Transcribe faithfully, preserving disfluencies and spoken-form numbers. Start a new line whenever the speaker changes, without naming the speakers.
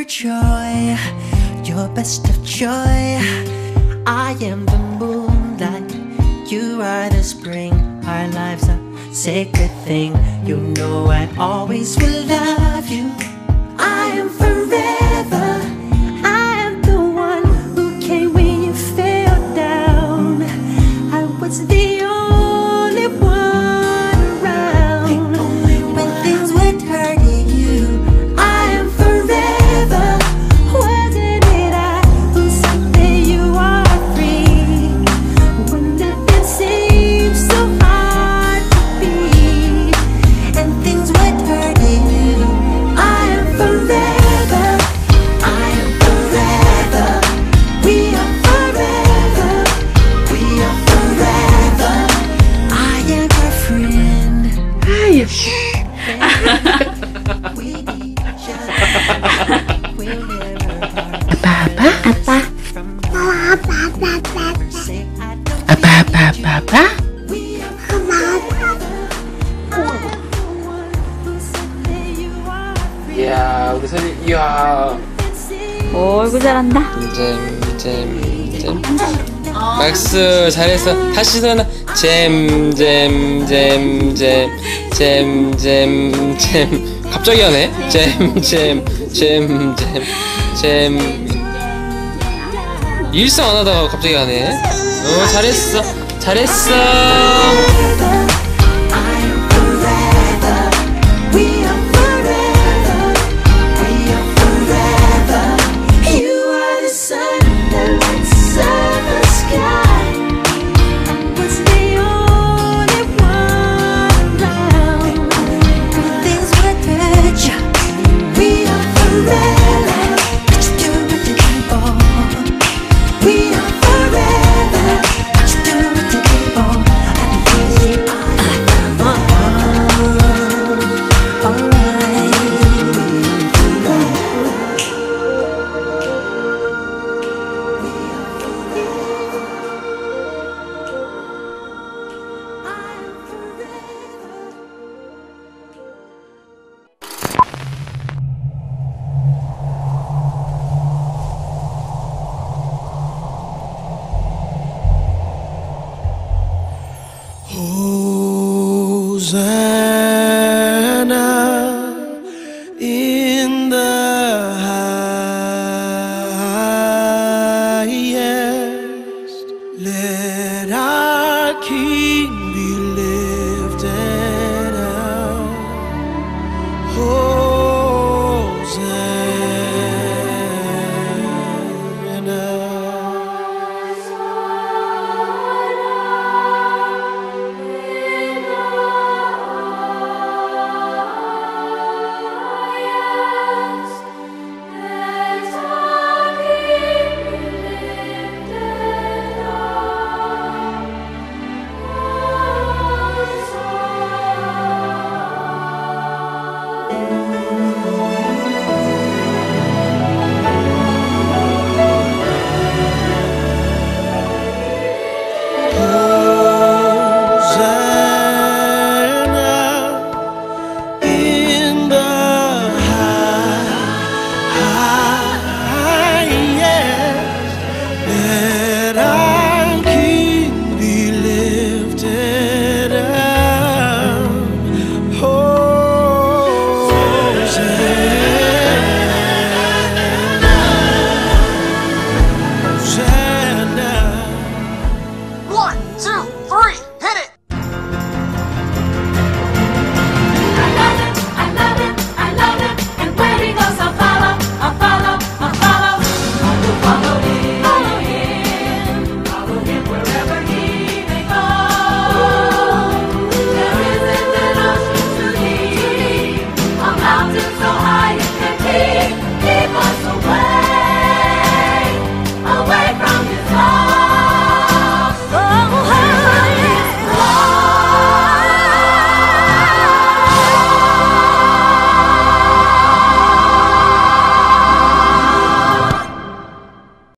joy, your best of joy. I am the moonlight, you are the spring. Our lives are a sacred thing. You know I always will love you. I am forever. I am the one who came when you fell down. I was the only one around when things went hurting you. I am forever. Wasn't it I who said that you are free when it seems so hard to be and things went hurting you? I am forever. I am forever. We are forever. We are forever. I am your friend. We need each other. We'll never part.
아빠 아빠
From
아빠 아빠 아빠
say I don't
아빠 아빠 아빠 아빠
we are forever. I am the one who said that you are free.
이야 우리 소리 이야
오, 얼굴 잘한다.
잼잼잼 막스 잘했어. 다시 전화 잼잼잼잼잼잼잼 갑자기 하네. 잼잼잼잼잼 일상 안 하다가 갑자기 하네. 어 잘했어 잘했어.